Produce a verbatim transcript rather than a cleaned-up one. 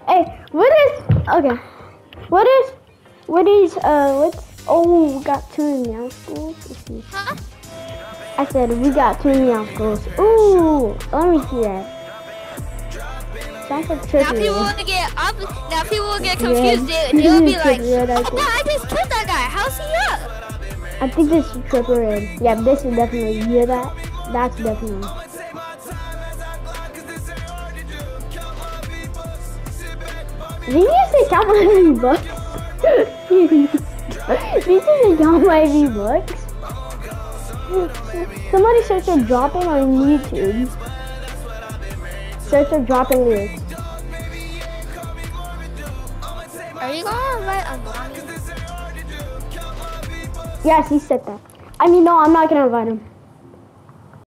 Hey, what is okay? What is what is uh what's oh we got two meow schools? Let's see. Huh? I said we got two meow schools. Ooh, let me see that. Sounds like Now trippy. people will get up. Now people will get confused. Yeah. They, they'll be like, Trippy, "Oh, no, I just killed that guy. How's he up?" I think this is triple red. Yeah, this is definitely, you hear that? That's definitely. Did you say count my V-Bucks? Did you say count my V-Bucks? Somebody search a dropping on YouTube. Search a dropping lyrics. Are you gonna invite Amani? Yes, he said that. I mean, no, I'm not gonna invite him.